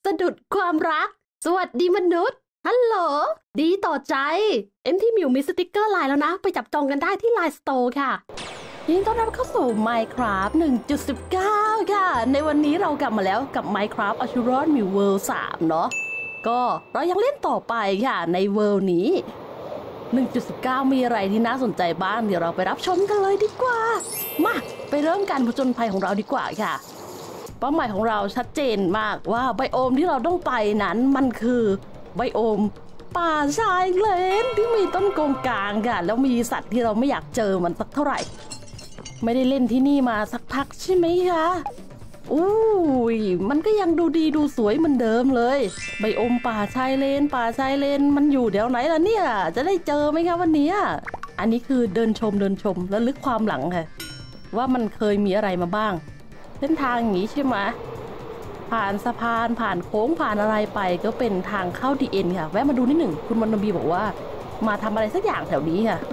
สะดุดความรักสวัสดีมนุษย์ฮัลโหลดีต่อใจที่มิวมีสติกเกอร์ไลน์แล้วนะไปจับจองกันได้ที่ไลน์สโตร์ค่ะยินดีต้อนรับเข้าสู่ Minecraft 1.19 ค่ะในวันนี้เรากลับมาแล้วกับ Minecraft Assuron New World 3 เนาะก็เรายังเล่นต่อไปค่ะในเวิลด์นี้ 1.19 มีอะไรที่น่าสนใจบ้างเดี๋ยวเราไปรับชมกันเลยดีกว่ามาไปเริ่มการผจญภัยของเราดีกว่าค่ะเป้าหมายของเราชัดเจนมากว่าไบโอมที่เราต้องไปนั้นมันคือไบโอมป่าชายเลนที่มีต้นโกงกลางค่ะแล้วมีสัตว์ที่เราไม่อยากเจอมันสักเท่าไหร่ไม่ได้เล่นที่นี่มาสักพักใช่ไหมคะอุ้ยมันก็ยังดูดีดูสวยเหมือนเดิมเลยไบโอมป่าชายเลนมันอยู่เดี๋ยวไหนล่ะเนี่ยจะได้เจอไหมคะวันนี้อันนี้คือเดินชมแล้วลึกความหลังค่ะว่ามันเคยมีอะไรมาบ้างเส้นทางอย่างนี้ใช่ไหมผ่านสะพานผ่านโค้งผ่านอะไรไปก็เป็นทางเข้าดีเอ็นค่ะแวะมาดูนิดหนึ่งคุณมนบีบอกว่ามาทำอะไรสักอย่างแถวนี้ค่ะ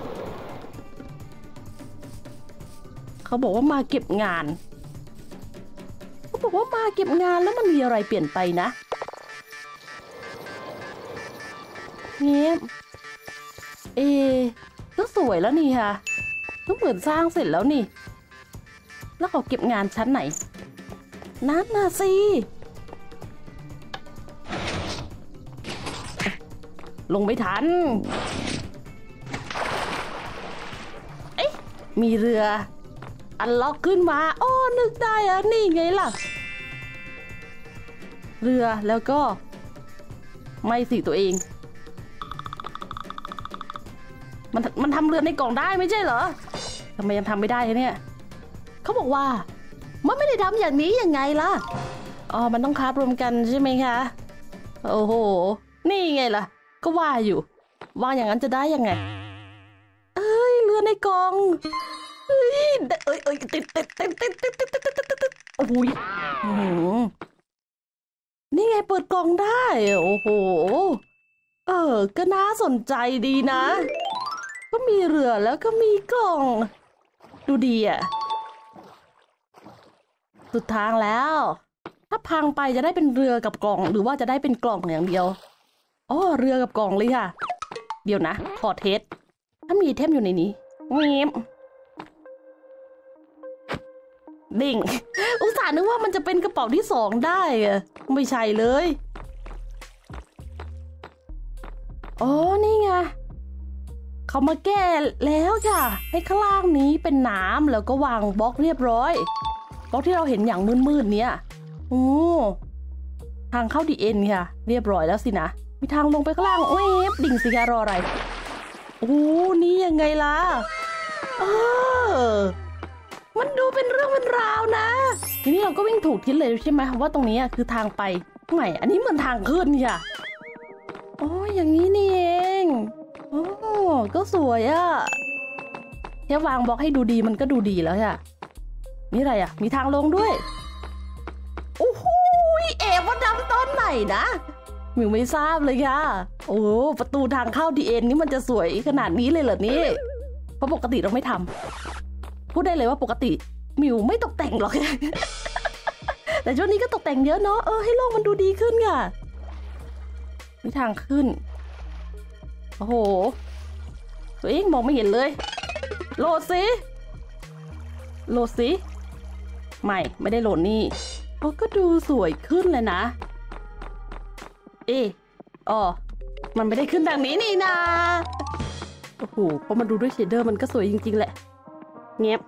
เขาบอกว่ามาเก็บงานเขาบอกว่ามาเก็บงานแล้วมันมีอะไรเปลี่ยนไปนะเงี้ยก็สวยแล้วนี่ค่ะก็เหมือนสร้างเสร็จแล้วนี่แล้วเขาเก็บงานชั้นไหนนั่นน่ะสิลงไม่ทันเอ๊ะมีเรืออันล็อกขึ้นมาอ้อนึกได้อะนี่ไงล่ะเรือแล้วก็ไม่สิตัวเองมันทำเรือในกล่องได้ไม่ใช่เหรอทำไมยังทำไม่ได้เนี่ยเขาบอกว่ามันไม่ได้ทำอย่างนี้ยังไงล่ะอ๋อมันต้องคาบรวมกันใช่ไหมคะโอ้โหนี่ไงล่ะก็ว่าอยู่ว่าอย่างนั้นจะได้ยังไงเอ้ยเรือในกล่องเอ้ยติดโอ้โหนี่ไงเปิดกล่องได้โอ้โหก็น่าสนใจดีนะก็มีเรือแล้วก็มีกล่องดูดีอ่ะสุดทางแล้วถ้าพังไปจะได้เป็นเรือกับกล่องหรือว่าจะได้เป็นกล่องอย่างเดียวอ๋อเรือกับกล่องเลยค่ะเดี๋ยวนะขอเทสถ้ามีเทมอยู่ในนี้ดิ่งอุตส่าห์นึกว่ามันจะเป็นกระเป๋าที่2ได้อะไม่ใช่เลยอ๋อนี่ไงเขามาแก้แล้วค่ะให้ข้างล่างนี้เป็นน้ำแล้วก็วางบล็อกเรียบร้อยบล็อกที่เราเห็นอย่างมืดๆเนี้ยโอ้ทางเข้าดีเอ็นค่ะเรียบร้อยแล้วสินะมีทางลงไปข้างล่างดิ่งสิคะรออะไรโอ้นี่ยังไงล่ะมันดูเป็นเรื่องเป็นราวนะทีนี้เราก็วิ่งถูกทิศเลยใช่ไหมว่าตรงนี้คือทางไปไม่อันนี้เหมือนทางขึ้นค่ะอ๋ออย่างนี้นี่เองโอ้ก็สวยอะแค่วางบล็อกให้ดูดีมันก็ดูดีแล้วค่ะนี่อะไรอ่ะมีทางลงด้วยโอ้โหว่าดำต้นไหนนะมิวไม่ทราบเลยค่ะโอ้ประตูทางเข้าดีเอ็นนี่มันจะสวยขนาดนี้เลยเหรอนี่เพราะปกติเราไม่ทำพูดได้เลยว่าปกติมิวไม่ตกแต่งหรอก แต่ช่วงนี้ก็ตกแต่งเยอะเนาะให้โลกมันดูดีขึ้นค่ะมีทางขึ้นโอ้โหตัวเองมองไม่เห็นเลยโหลดสิไม่ได้โหลดนี่ก็ดูสวยขึ้นเลยนะมันไม่ได้ขึ้นดังนี้นี่นะโอ้โหพอมาดูด้วยเชดเดอร์มันก็สวยจริงๆแหละเงียบ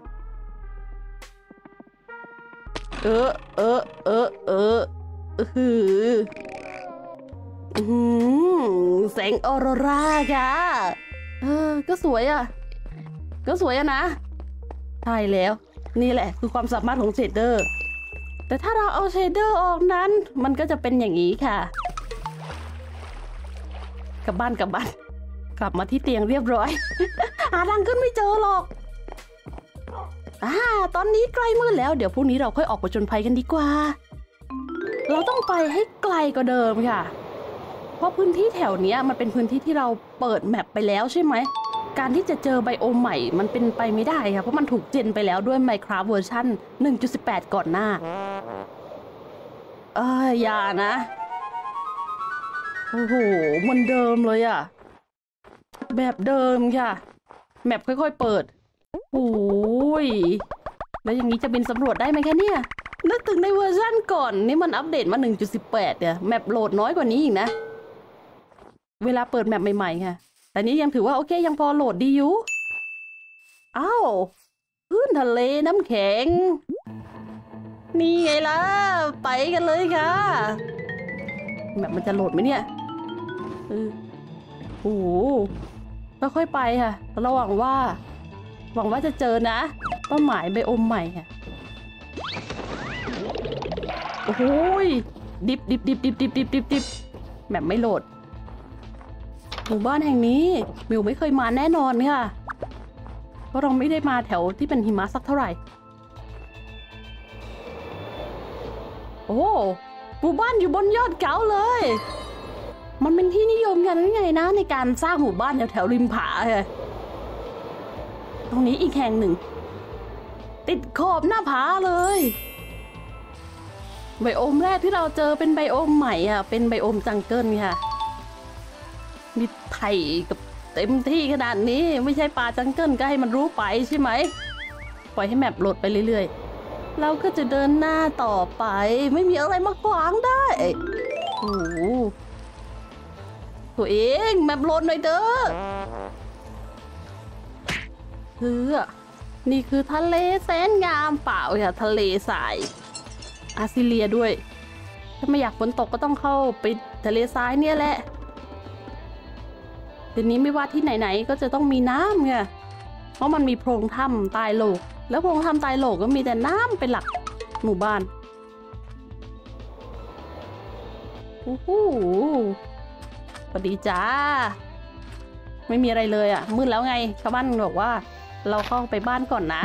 แสงออโรราค่ะก็สวยอะนะใช่แล้วนี่แหละคือความสามารถของเชดเดอร์แต่ถ้าเราเอาเชดเดอร์ออกนั้นมันก็จะเป็นอย่างนี้ค่ะกลับบ้านกลับมาที่เตียงเรียบร้อย หาทางขึ้นไม่เจอหรอกตอนนี้ใกล้มืดแล้วเดี๋ยวพรุ่งนี้เราค่อยออกผจญภัยกันดีกว่าเราต้องไปให้ไกลกว่าเดิมค่ะเพราะพื้นที่แถวนี้มันเป็นพื้นที่ที่เราเปิดแมปไปแล้วใช่ไหมการที่จะเจอไบโอมใหม่มันเป็นไปไม่ได้ค่ะเพราะมันถูกเจนไปแล้วด้วย Minecraft เวอร์ชัน 1.18 ก่อนหน้าอย่านะโอ้โหเหมือนเดิมเลยอะแบบเดิมค่ะแมปค่อยๆเปิดโอ้ยแล้วอย่างนี้จะบินสำรวจได้ไหมคะเนี่ยนึกถึงในเวอร์ชันก่อนนี่มันอัปเดตมา 1.18 เนี่ยแมปโหลดน้อยกว่านี้อีกนะเวลาเปิดแมปใหม่ๆค่ะแต่นี้ยังถือว่าโอเคยังพอโหลดดีอยู่อ้าวพื้นทะเลน้ำแข็งนี่ไงล่ะไปกันเลยค่ะแมปมันจะโหลดไหมเนี่ยโอ้โหค่อยๆไปค่ะเราหวังว่าจะเจอนะเป้าหมายไบโอมใหม่ค่ะโอ้โหดิบแมปไม่โหลดหมู่บ้านแห่งนี้มิวไม่เคยมาแน่นอนค่ะเพราะเราไม่ได้มาแถวที่เป็นหิมะสักเท่าไหร่โอ้หมู่บ้านอยู่บนยอดเขาเลยมันเป็นที่นิยมกันไงนะในการสร้างหมู่บ้านแถวริมผาเลยตรงนี้อีกแห่งหนึ่งติดขอบหน้าผาเลยไบโอมแรกที่เราเจอเป็นไบโอมใหม่อ่ะเป็นไบโอมจังเกิลค่ะมีไถ่กับเต็มที่ขนาดนี้ไม่ใช่ป่าจังเกิลก็ให้มันรู้ไปใช่ไหมปล่อยให้แมปโหลดไปเรื่อยๆเราก็จะเดินหน้าต่อไปไม่มีอะไรมาขวางได้โอ้โหตัวเองแมปโหลดหน่อยเด้อนี่คือทะเลแสนงามเปล่าค่ะทะเลทรายอาซิเลียด้วยถ้าไม่อยากฝนตกก็ต้องเข้าไปทะเลทรายเนี่ยแหละทีนี้ไม่ว่าที่ไหนๆก็จะต้องมีน้ำไงเพราะมันมีโพรงถ้ำใต้โลกแล้วโพรงถ้ำใต้โลกก็มีแต่น้ำเป็นหลักหมู่บ้านโอ้โหสวัสดีจ้าไม่มีอะไรเลยอ่ะมืดแล้วไงชาวบ้านบอกว่าเราเข้าไปบ้านก่อนนะ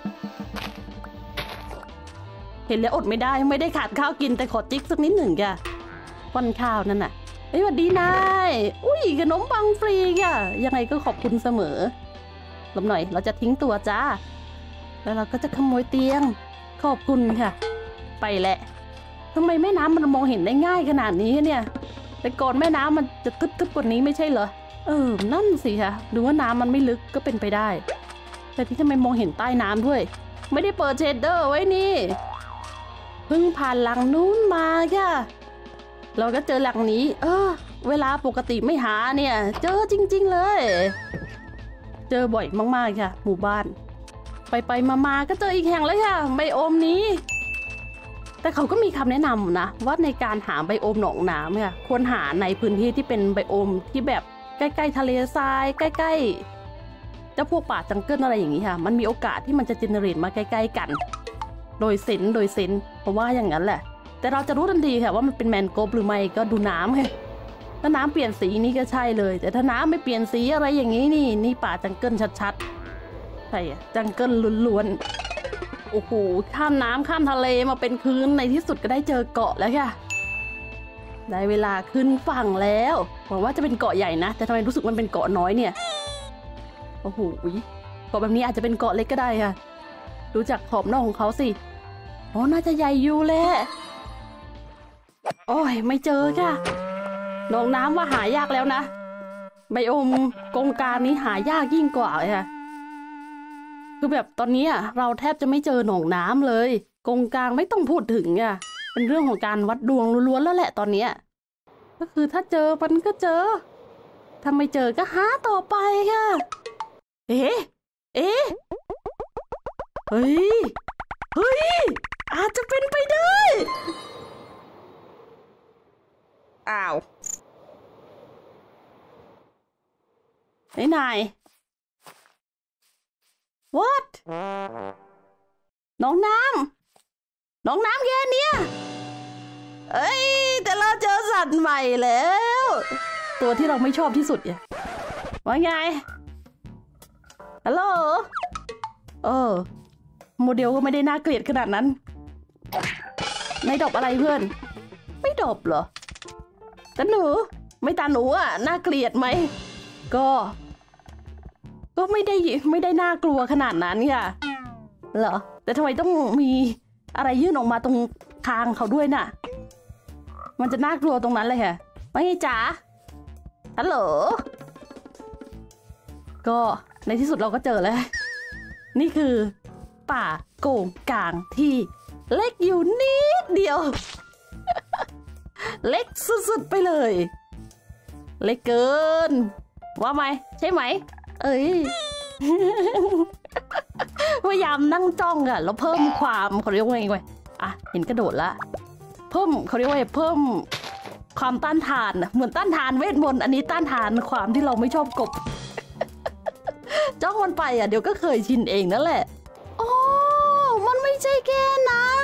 เห็นแล้วอดไม่ได้ขาดข้าวกินแต่ขอจิ๊กสักนิดหนึ่งค่ะป้อนข้าวนั่นน่ะสวัสดีนายอุ้ยขนมปังฟรีค่ะยังไงก็ขอบคุณเสมอลบหน่อยเราจะทิ้งตัวจ้าแล้วเราก็จะขโมยเตียงขอบคุณค่ะไปแหละทำไมแม่น้ำมันมองเห็นได้ง่ายขนาดนี้เนี่ยแต่ก่อนแม่น้ำมันจะทึบกว่านี้ไม่ใช่เหรอนั่นสิค่ะดูว่าน้ำมันไม่ลึกก็เป็นไปได้แต่ที่ทำไมมองเห็นใต้น้ำด้วยไม่ได้เปิดเชดเดอร์ไว้นี่เพิ่งผ่านหลังนู้นมาค่ะเราก็เจอหลังนี้เวลาปกติไม่หาเนี่ยเจอจริงๆเลยเจอบ่อยมากๆค่ะหมู่บ้านไปมาก็เจออีกแห่งแล้วค่ะไบโอมนี้แต่เขาก็มีคำแนะนำนะว่าในการหาไบโอมหนองน้ำค่ะควรหาในพื้นที่ที่เป็นไบโอมที่แบบใกล้ๆทะเลทรายใกล้ๆเจ้าพวกป่าจังเกิลอะไรอย่างนี้ค่ะมันมีโอกาสที่มันจะเจเนเรตมาใกล้ๆกันโดยเซนเพราะว่าอย่างนั้นแหละแต่เราจะรู้ทันทีค่ะว่ามันเป็นแมนโกรฟหรือไม่ก็ดูน้ำค่ะถ้าน้ำเปลี่ยนสีนี่ก็ใช่เลยแต่ถ้าน้ำไม่เปลี่ยนสีอะไรอย่างนี้นี่ป่าจังเกิลชัดๆใช่จังเกิลล้วนๆโอ้โหข้ามน้ำข้ามทะเลมาเป็นคืนในที่สุดก็ได้เจอเกาะแล้วค่ะได้เวลาขึ้นฝั่งแล้วหวังว่าจะเป็นเกาะใหญ่นะแต่ทำไมรู้สึกมันเป็นเกาะน้อยเนี่ยโอ้โหเกาะแบบนี้อาจจะเป็นเกาะเล็กก็ได้ค่ะดูจากขอบนอกของเขาสิน่าจะใหญ่อยู่แหละโอ้ยไม่เจอค่ะหนองน้ำว่าหายากแล้วนะไบโอมกงกานี้หายากยิ่งกว่าเลยค่ะคือแบบตอนนี้เราแทบจะไม่เจอหนองน้ำเลยกงกลางไม่ต้องพูดถึงอ่ะเป็นเรื่องของการวัดดวงล้วนๆแล้วแหละตอนนี้ก็คือถ้าเจอมันก็เจอถ้าไม่เจอก็หาต่อไปค่ะเฮ้ยอาจจะเป็นไปได้อ้าวนาย what น้องน้ำแค่เนี้ยแต่เราเจอสัตว์ใหม่แล้วตัวที่เราไม่ชอบที่สุดเนี่ยว่าไงฮัลโหลโมเดลก็ไม่ได้น่าเกลียดขนาดนั้นไม่ดบอะไรเพื่อนไม่ดบเหรอแต่หนูไม่ตาหนูน่าเกลียดไหมก็ไม่ได้น่ากลัวขนาดนั้นค่ะเหรอแต่ทำไมต้องมีอะไรยื่นออกมาตรงคางเขาด้วยน่ะมันจะน่ากลัวตรงนั้นเลยค่ะว่าไงจ๊ะฮัลโหลก็ในที่สุดเราก็เจอแล้วนี่คือป่าโกงกางที่เล็กอยู่นิดเดียว เล็กสุดๆไปเลยเล็กเกินว่าไหมใช่ไหมเอ้ย พยายามนั่งจ้องอะแล้วเพิ่มความเขาเรียกว่าไงอ่ะเห็นกระโดดละเพิ่มเขาเรียกว่าเพิ่มความต้านทานเหมือนต้านทานเวทมนต์อันนี้ต้านทานความที่เราไม่ชอบกบ จ้องมันไปอ่ะเดี๋ยวก็เคยชินเองนั่นแหละโอ้มันไม่ใช่แค่นั้น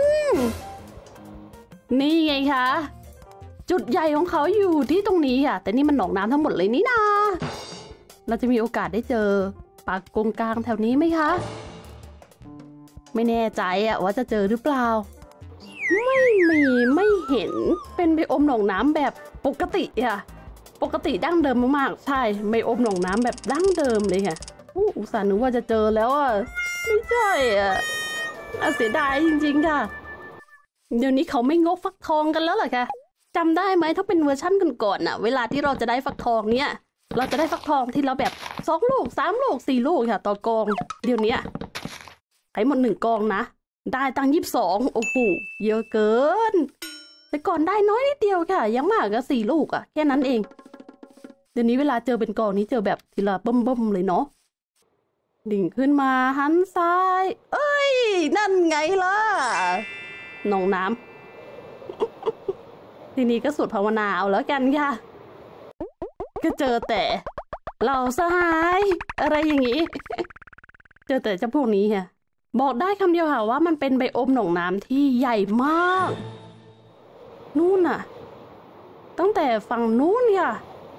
นี่ไงคะจุดใหญ่ของเขาอยู่ที่ตรงนี้ค่ะแต่นี่มันหนองน้ำทั้งหมดเลยนี่นาเราจะมีโอกาสได้เจอปากกงกลางแถวนี้ไหมคะไม่แน่ใจอะว่าจะเจอหรือเปล่าไม่มีไม่เห็นเป็นไบโอมหนองน้ำแบบปกติอะปกติดั้งเดิมมากๆใช่ไบโอมหนองน้ำแบบดั้งเดิมเลยค่ะอุตส่าห์นึกว่าจะเจอแล้วอะไม่ใช่อะเสียดายจริงๆค่ะเดี๋ยวนี้เขาไม่งกฟักทองกันแล้วเหรอคะจำได้ไหมถ้าเป็นเวอร์ชั่นก่อนๆน่ะเวลาที่เราจะได้ฟักทองเนี่ยเราจะได้ฟักทองที่เราแบบ2 ลูก3 ลูก4 ลูกค่ะต่อกองเดี๋ยวนี้ให้หมด1 กองนะได้ตั้ง22โอ้โหเยอะเกินแต่ก่อนได้น้อยนิดเดียวค่ะยังมากก็4 ลูกอะแค่นั้นเองเดี๋ยวนี้เวลาเจอเป็นกองนี้เจอแบบทีละเบิ่มๆเลยเนาะดิ่งขึ้นมาหันซ้ายเอ้ยนั่นไงล่ะหนองน้ำ ทีนี้ก็สวดภาวนาเอาแล้วกันค่ะก็เจอแต่เหล่าสหายอะไรอย่างนี้ เจอแต่เจ้าพวกนี้ค่ะบอกได้คำเดียวค่ะว่ามันเป็นไบโอมหนองน้ำที่ใหญ่มากนู่นน่ะตั้งแต่ฝั่งนู้นค่ะ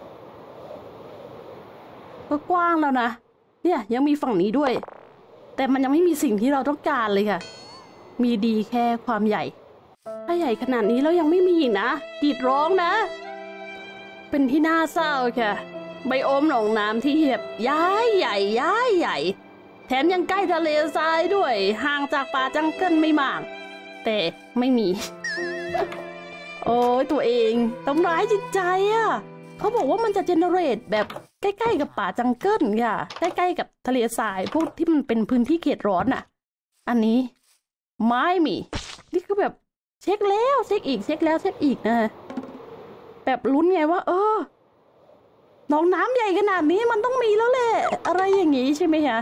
ก็กว้างแล้วนะเนี่ยยังมีฝั่งนี้ด้วยแต่มันยังไม่มีสิ่งที่เราต้องการเลยค่ะมีดีแค่ความใหญ่ถ้าใหญ่ขนาดนี้แล้วยังไม่มีอีกนะกรีดร้องนะเป็นที่น่าเศร้าค่ะไบโอมหนองน้ำที่แบบย้ายใหญ่แถมยังใกล้ทะเลทรายด้วยห่างจากป่าจังเกิลไม่มากแต่ไม่มี โอ้ยตัวเองทำร้ายจิตใจอ่ะเขาบอกว่ามันจะเจเนเรตแบบใกล้ๆกับป่าจังเกิลค่ะใกล้ๆกับทะเลทรายพวกที่มันเป็นพื้นที่เขตร้อนอ่ะอันนี้ไม่มีนี่คือแบบเช็คแล้วเช็คอีกเช็คแล้วเช็คอีกนะแบบลุ้นไงว่าหนองน้ำใหญ่ขนาดนี้มันต้องมีแล้วแหละอะไรอย่างงี้ใช่ไหมคะ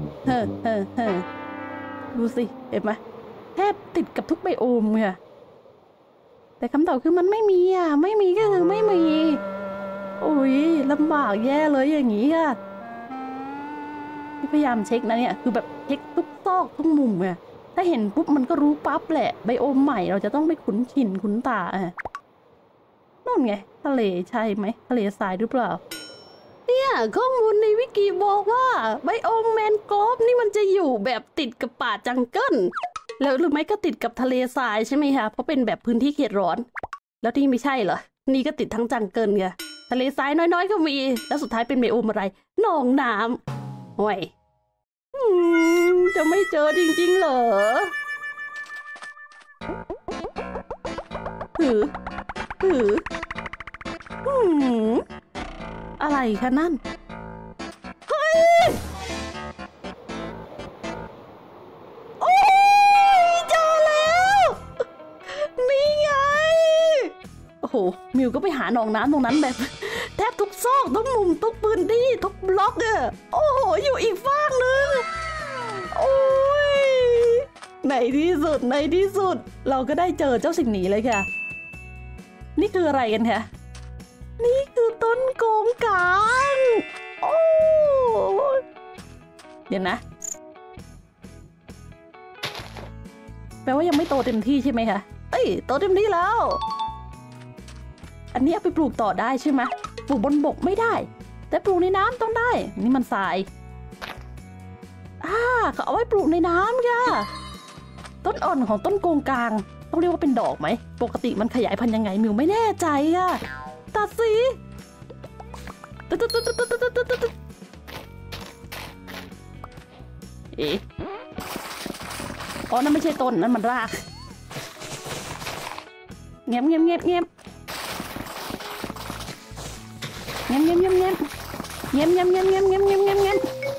ดูสิเห็นไหมแทบติดกับทุกไบโอมค่ะแต่คำตอบคือมันไม่มีอ่ะไม่มีก็คือไม่มีโอ้ยลำบากแย่เลยอย่างงี้ค่ะที่พยายามเช็คนะเนี่ยคือแบบเช็คทุกซอกทุกมุมอ่ะถ้าเห็นปุ๊บมันก็รู้ปั๊บแหละไบโอมใหม่เราจะต้องไปคุ้นชินคุ้นตานู่นไงทะเลใช่ไหมทะเลทรายหรือเปล่าเนี่ยข้อมูลในวิกิบอกว่าไบโอมแมนกรอฟนี่มันจะอยู่แบบติดกับป่าจังเกิลแล้วหรือไม่ก็ติดกับทะเลทรายใช่ไหมคะเพราะเป็นแบบพื้นที่เขตร้อนแล้วที่ไม่ใช่เหรอนี่ก็ติดทั้งจังเกิลไงทะเลทรายน้อยๆก็มีแล้วสุดท้ายเป็นไบโอมอะไรหนองน้ำโอ้ยจะไม่เจอจริงๆเหรออะไรคะนั่นเฮ้ยโอ้ยเจอแล้วนี่ไงโอ้โหมิวก็ไปหาหนองน้ำตรงนั้นแบบแทบทุกซอกทุกมุมทุกพื้นที่ทุกบล็อกอะโอ้โหอยู่อีกฟากนึงโอ้ยในที่สุดเราก็ได้เจอเจ้าสิ่งนี้เลยค่ะนี่คืออะไรกันคะนี่คือต้นโกงกางโอ้เดี๋ยวนะแปลว่ายังไม่โตเต็มที่ใช่ไหมคะเอ้ยโตเต็มที่แล้วอันนี้เอาไปปลูกต่อได้ใช่ไหมปลูกบนบกไม่ได้แต่ปลูกในน้ำต้องได้นี่มันทรายเขาเอาไว้ปลูกในน้ำค่ะต้นอ่อนของต้นโกงกางต้องเรียกว่าเป็นดอกไหมปกติมันขยายพันธุ์ยังไงมิวไม่แน่ใจอะตัดสิอ๋อนั่นไม่ใช่ต้นนั่นมันรากเงียบเงี้ยเงี้ยเงี้ยเงี้ยเงี้ยเงี้ยเงี้ยเงี้ยเงี้ยเงี้ยเงี้ยเงี้ย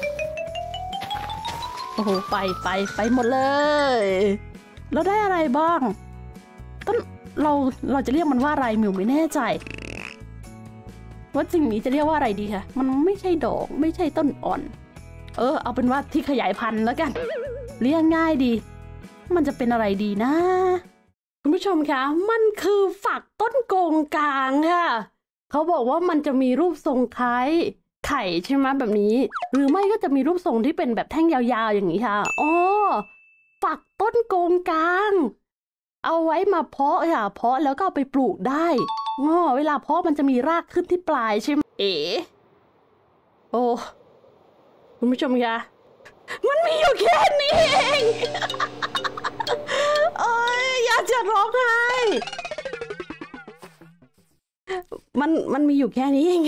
โอ้โหไปหมดเลยเราได้อะไรบ้างต้นเราจะเรียกมันว่าอะไรมิวไม่แน่ใจว่าสิ่งนี้จะเรียกว่าอะไรดีคะมันไม่ใช่ดอกไม่ใช่ต้นอ่อนเอาเป็นว่าที่ขยายพันธุ์แล้วกันเรียกง่ายดีมันจะเป็นอะไรดีนะคุณผู้ชมคะมันคือฝักต้นโกงกลางค่ะเขาบอกว่ามันจะมีรูปทรงคล้ายไข่ใช่ไหมแบบนี้หรือไม่ก็จะมีรูปทรงที่เป็นแบบแท่งยาวๆอย่างนี้ค่ะอ๋อฝักต้นโกงกลางเอาไว้มาเพาะค่ะเพาะแล้วก็เอาไปปลูกได้เวลาเพาะมันจะมีรากขึ้นที่ปลายใช่ไหมโอ้คุณผู้ชมคะมันมีอยู่แค่นี้เองโอ้ยอยากจะร้องไห้มันมีอยู่แค่นี้เอง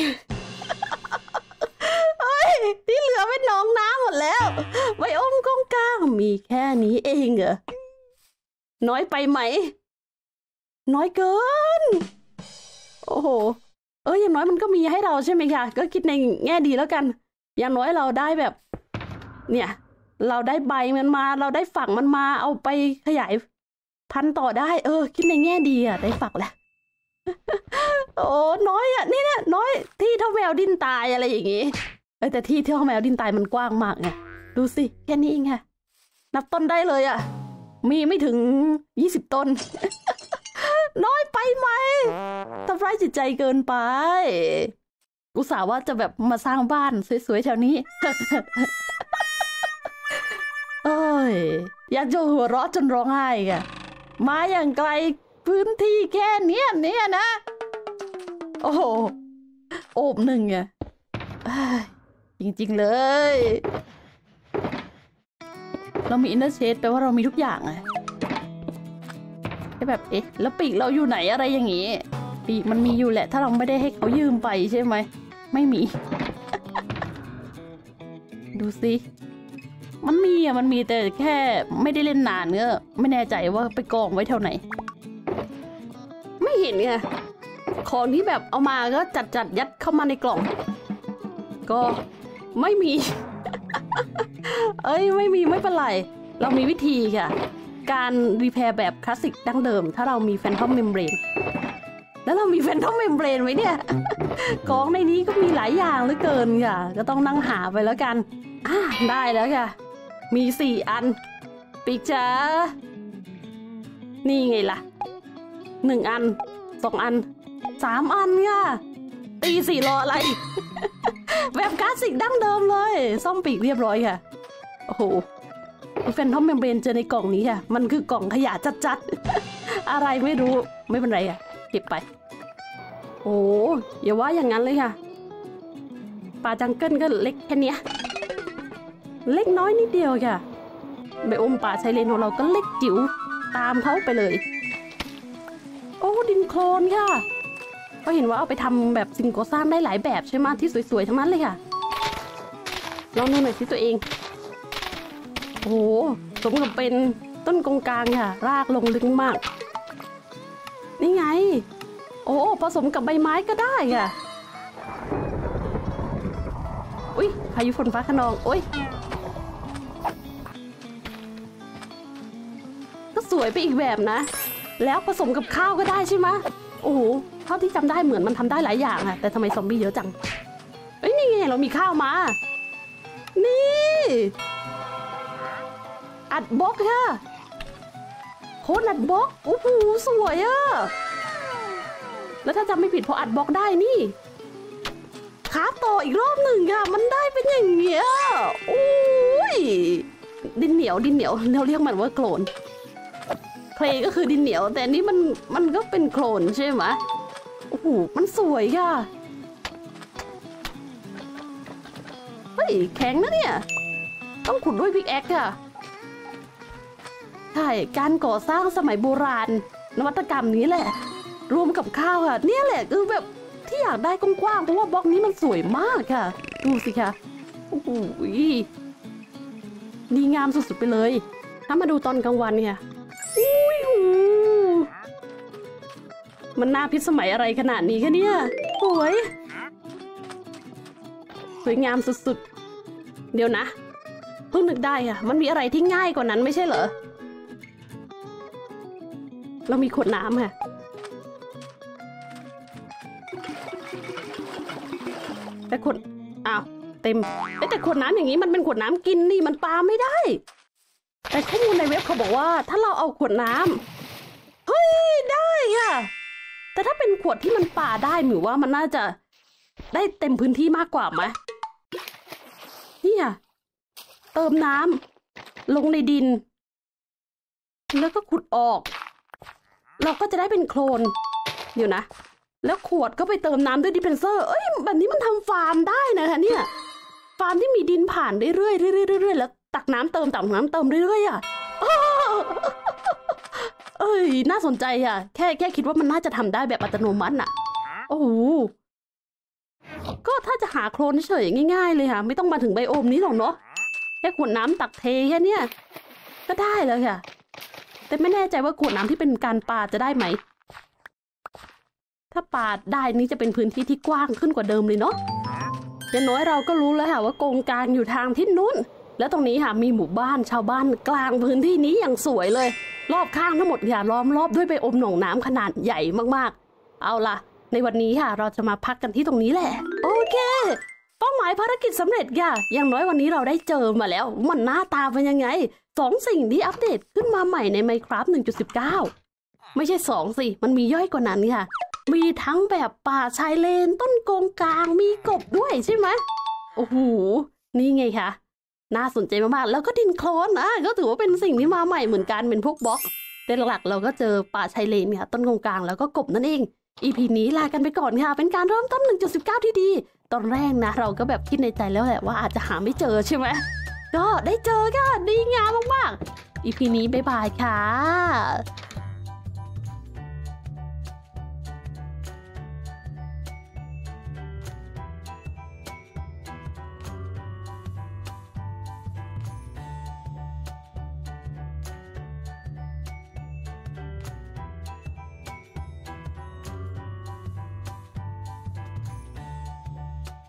เฮ้ยที่เหลือเป็นหนองน้ำหมดแล้วไบโอมกงกลางมีแค่นี้เองเหรอน้อยไปไหมน้อยเกินโอ้โหอย่างน้อยมันก็มีให้เราใช่ไหมคะก็คิดในแง่ดีแล้วกันอย่างน้อยเราได้แบบเนี่ยเราได้ใบมันมาเราได้ฝักมันมาเอาไปขยายพันธุ์ต่อได้คิดในแง่ดีอ่ะได้ฝักแหละโอ้น้อยอ่ะนี่เนี่ยน้อยที่เท่าแมวดิ้นตายอะไรอย่างงี้แต่ที่เท่าแมวดิ้นตายมันกว้างมากไงดูสิแค่นี้เองค่ะนับต้นได้เลยอ่ะมีไม่ถึง20 ต้น น้อยไปไหมทำร้ายจิตใจเกินไปอุตส่าห์ว่าจะแบบมาสร้างบ้านสวยๆแถวนี้อยากจะหัวเราะจนร้องไห้อ่ะมาอย่างไกลพื้นที่แค่เนี้ยนะโอ้โหโอบหนึ่งอ่ะจริงๆเลยเรามีอินเนอร์เชดแปลว่าเรามีทุกอย่างไงแบบแล้วปีกเราอยู่ไหนอะไรอย่างงี้ปีกมันมีอยู่แหละถ้าเราไม่ได้ให้เขายืมไปใช่ไหมไม่มี ดูสิมันมีแต่แค่ไม่ได้เล่นนานเนอะไม่แน่ใจว่าไปกองไว้แถวไหนไม่เห็นไงของที่แบบเอามาก็จัดยัดเข้ามาในกล่องก็ไม่มี ไม่มีไม่เป็นไรเรามีวิธีค่ะการรีแพร์แบบคลาสสิกดั้งเดิมถ้าเรามีแฟนทอมเมมเบรนแล้วเรามีแฟนทอมเมมเบรนไว้เนี่ยกองในนี้ก็มีหลายอย่างเหลือเกินค่ะก็ต้องนั่งหาไปแล้วกันได้แล้วค่ะมี4 อันปีกจ๋านี่ไงล่ะ1 อัน2 อัน3 อันค่ะตี4รออะไร แบบคลาสสิกดั้งเดิมเลยซ่อมปีกเรียบร้อยค่ะโอ้โหแฟนทอมเมมเบรนเจอในกล่องนี้ค่ะมันคือกล่องขยะจัดๆ อะไรไม่รู้ไม่เป็นไรค่ะเก็บไปโอ้อย่าว่าอย่างนั้นเลยค่ะป่าจังเกิลก็เล็กแค่นี้เล็กน้อยนิดเดียวค่ะไบโอมป่าชายเลนของเราก็เล็กจิ๋วตามเขาไปเลยโอ้ดินโคลนค่ะก็เห็นว่าเอาไปทำแบบสิ่งก่อสร้างได้หลายแบบใช่ไหมที่สวยๆทั้งนั้นเลยค่ะลองดูหน่อยสิตัวเองโอ้สมกับเป็นต้นกงกลางค่ะรากลงลึกมากนี่ไงโอ้ผสมกับใบไม้ก็ได้ค่ะอุ้ยพายุฝนฟ้าคะนองโอ้ยก็สวยไปอีกแบบนะแล้วผสมกับข้าวก็ได้ใช่ไหมโอ้โหเท่าที่จำได้เหมือนมันทำได้หลายอย่างอะแต่ทำไมซอมบี้เยอะจังนี่ไงเรามีข้าวมานี่อัดบล็อกค่ะโคตรอัดบล็อกโอ้โหสวยอะแล้วถ้าจำไม่ผิดพออัดบล็อกได้นี่ค้าต่ออีกรอบหนึ่งค่ะมันได้เป็นอย่างเงี้ยโอ้ยดินเหนียวเราเรียกมันว่าโคลนเคลก็คือดินเหนียวแต่นี่มันก็เป็นโคลนใช่ไหมโอ้โหมันสวยค่ะเฮ้ยแข็งนะเนี่ยต้องขุดด้วยพิกแอคค่ะใช่การก่อสร้างสมัยโบราณนวัตกรรมนี้แหละรวมกับข้าวค่ะเนี่ยแหละคือแบบที่อยากได้กว้างๆเพราะว่าบล็อกนี้มันสวยมากค่ะดูสิค่ะโอ้โหดีงามสุดๆไปเลยถ้ามาดูตอนกลางวันเนี่ยมันน่าพิสมัยอะไรขนาดนี้คะเนี่ยสวยสวยงามสุดๆเดี๋ยวนะเพิ่งนึกได้ค่ะมันมีอะไรที่ง่ายกว่านั้นไม่ใช่เหรอเรามีขวดน้ำค่ะแต่ขวดอ้าวเต็มแต่ขวดน้ำอย่างนี้มันเป็นขวดน้ำกินนี่มันปาไม่ได้แต่ข้อมูลในเว็บเขาบอกว่าถ้าเราเอาขวดน้ำเฮ้ยได้ค่ะแต่ถ้าเป็นขวดที่มันปาได้หรือว่ามันน่าจะได้เต็มพื้นที่มากกว่าไหมเนี่ยเติมน้ำลงในดินแล้วก็ขุดออกเราก็จะได้เป็นโคลนเดี๋ยวนะแล้วขวดก็ไปเติมน้ำด้วยดิเพนเซอร์เอ้ยแบบนี้มันทำฟาร์มได้นะคะเนี่ยฟาร์มที่มีดินผ่านเรื่อยๆแล้วตักน้ำเติมเรื่อยๆอ่ะเอ้ยน่าสนใจอ่ะแค่คิดว่ามันน่าจะทำได้แบบอัตโนมัติน่ะโอ้โหก็ถ้าจะหาโคลนเฉยง่ายๆเลยค่ะไม่ต้องมาถึงไบโอมนี้หรอกเนาะแค่ขวดน้ำตักเทแค่เนี้ยก็ได้แล้วค่ะแต่ไม่แน่ใจว่าขวดน้ำที่เป็นการปาจะได้ไหมถ้าปาได้นี่จะเป็นพื้นที่ที่กว้างขึ้นกว่าเดิมเลยเนาะอย่างน้อยเราก็รู้แล้วค่ะว่าโกงกลางอยู่ทางทิศนู้นแล้วตรงนี้ค่ะมีหมู่บ้านชาวบ้านกลางพื้นที่นี้อย่างสวยเลยรอบข้างทั้งหมดค่ะล้อมรอบด้วยใบอมหนองน้ำขนาดใหญ่มากๆเอาล่ะในวันนี้ค่ะเราจะมาพักกันที่ตรงนี้แหละโอเคเป้าหมายภารกิจสำเร็จค่ะอย่างน้อยวันนี้เราได้เจอมาแล้วมันหน้าตาเป็นยังไง2 สิ่งที่อัปเดตขึ้นมาใหม่ใน Minecraft 1.19 ไม่ใช่2สิมันมีย่อยกว่านั้นค่ะมีทั้งแบบป่าชายเลนต้นโกงกลางมีกบด้วยใช่ไหมโอ้โหนี่ไงคะน่าสนใจมากๆแล้วก็ดินโคลนก็ถือว่าเป็นสิ่งที่มาใหม่เหมือนกันเป็นพวกบล็อกแต่หลักๆเราก็เจอป่าชายเลนค่ะต้นโกงกลางแล้วก็กบนั่นเอง EP นี้ลากันไปก่อนค่ะเป็นการเริ่มต้น 1.19 ที่ดีตอนแรกนะเราก็แบบคิดในใจแล้วแหละว่าอาจจะหาไม่เจอใช่ไหมก็ได้เจอค่ะดีงามมากๆ EP นี้บ๊ายบายค่ะ